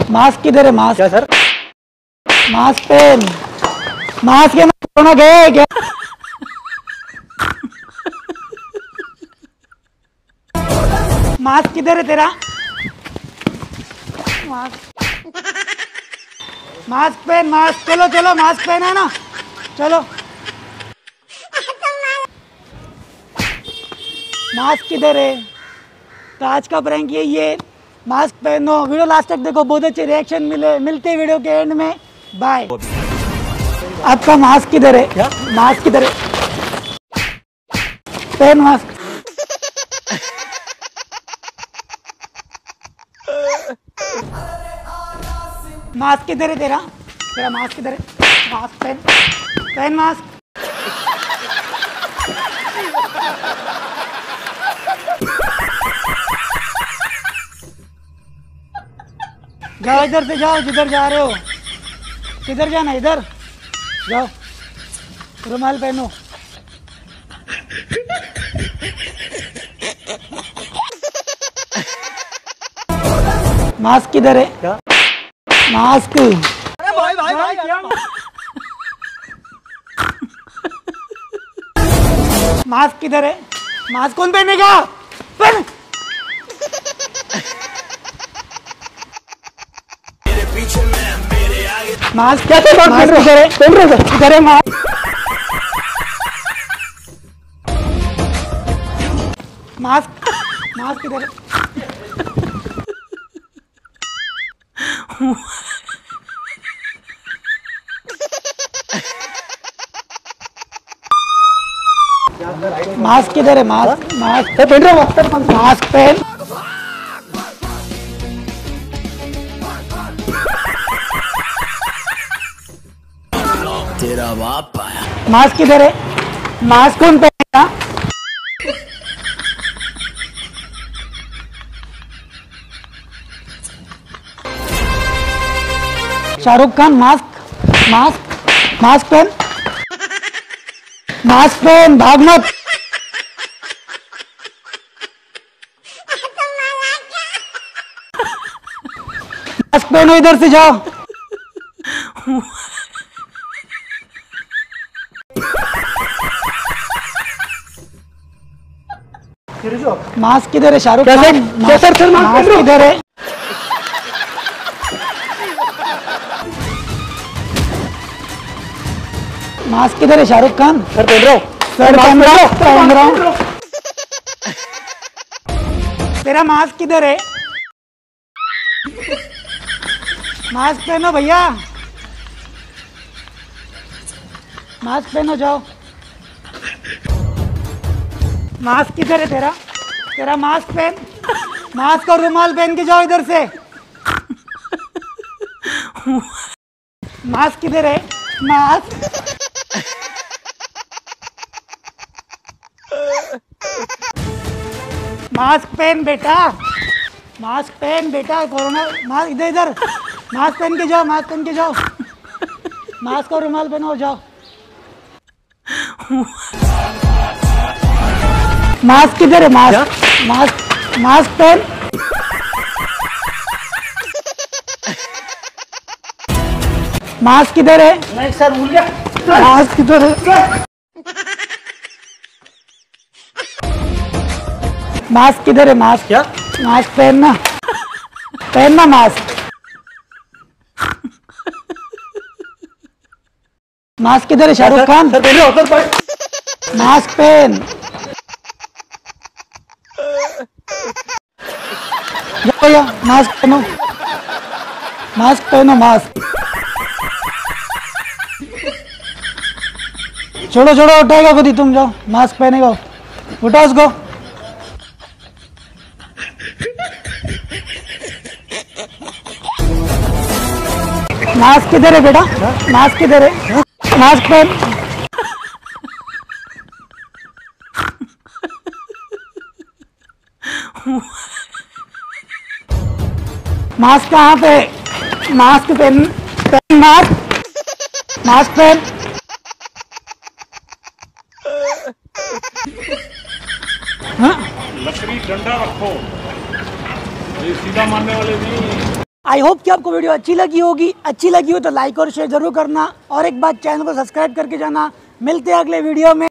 Mask किधर है? Mask क्या सर? मास्क पेन, मास्क के कोरोना गए क्या? मास्क किधर है तेरा? मास्क पेन, मास्क, चलो चलो मास्क पहना है ना, चलो। मास्क किधर है? तो आज का प्रैंक ये मास्क पहनो। वीडियो लास्ट तक देखो, बहुत अच्छे रिएक्शन मिलते हैं वीडियो के एंड में। बाय। आपका मास्क किधर है? क्या? मास्क किधर है? Pen mask. मास्क किधर है तेरा? तेरा मास्क किधर है? Mask pen, pen mask. जाओ इधर से, जाओ जिधर जा रहे हो। किधर जाना? इधर जाओ। रुमाल पहनो। मास्क किधर है? क्या? मास्क। अरे भाई क्या? मास्क किधर है? मास्क कौन पहनेगा? पहन। मास्क क्या? मास्क किधर है? किधर है मास्क? मास्क, मास्क किधर है? मास्क किधर है? मास्क, मास्क पहन रहा हूँ। मास्क पहन। तेरा बाप आया। मास्क किधर है? मास्क कौन पहनेगा? Shahrukh Khan. Mask, mask, mask पहन, मास्क पहन, भाग मत। मास्क पहनो, इधर से जाओ। मास्क किधर है? शाहरुख खान। मास्क किधर है? मास्क किधर है? शाहरुख खान। सर पहन रहा हूँ। सर पहन रहा हूँ। तेरा मास्क किधर है? मास्क पहनो भैया, मास्क पहनो, जाओ। मास्क किधर है तेरा? तेरा मास्क पहन, मास्क और रुमाल पहन के जाओ इधर से। मास्क किधर है? मास्क, मास्क पहन बेटा, मास्क पहन बेटा। कोरोना मास्क इधर इधर, मास्क पहन के जाओ, मास्क पहन के जाओ। मास्क और रुमाल पहनो और जाओ। मास्क किधर है? मास्क, मास्क, मास्क पहन। मास्क किधर है? नहीं सर भूल गया। मास्क किधर है? मास्क किधर है? मास्क। क्या? मास्क पहनना, पहनना मास्क। मास्क किधर है? शाहरुख खान। सर पहन रहा हूँ। मास्क पहन। भैया मास्क पहनो, मास्क पहनो, मास्क। छोड़ो छोड़ो, उठाएगा खुद ही, तुम जाओ। मास्क पहनेगा, उठा उसको। मास्क किधर है बेटा? मास्क किधर है? मास्क पहन। मास्क कहाँ पे? मास्क पहन, पहन मास्क, मास्क पहन। लकड़ी डंडा रखो, ये सीधा मारने वाले नहीं। आई होप कि आपको वीडियो अच्छी लगी होगी। अच्छी लगी हो तो लाइक और शेयर जरूर करना, और एक बात चैनल को सब्सक्राइब करके जाना। मिलते हैं अगले वीडियो में।